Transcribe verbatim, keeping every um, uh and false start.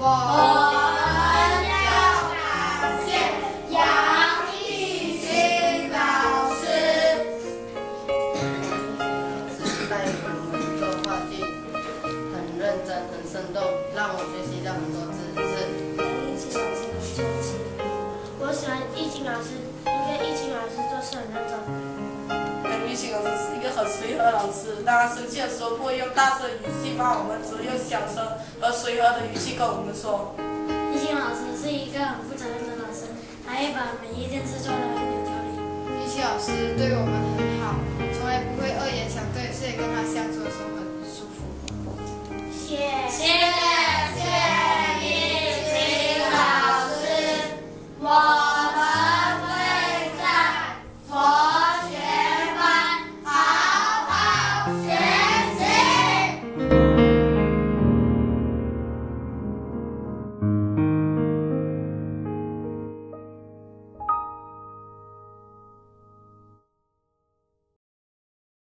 我们要感谢杨艺兴老师。 是带我们做话剧，很认真、很生动，让我学习到很多知识。 杨艺兴老师很秀气，我喜欢艺兴老师，因为艺兴老师做事很认真。 杨艺兴老师是一个很随和的老师，当他生气的时候不会用大声语气骂我们，只会用小声和随和的语气跟我们说。 艺兴老师是一个很负责任的老师，他会把每一件事做得很有条理。 艺兴老师对我们很好，从来不会恶言相对，所以跟他相处的时候很舒服。 谢谢。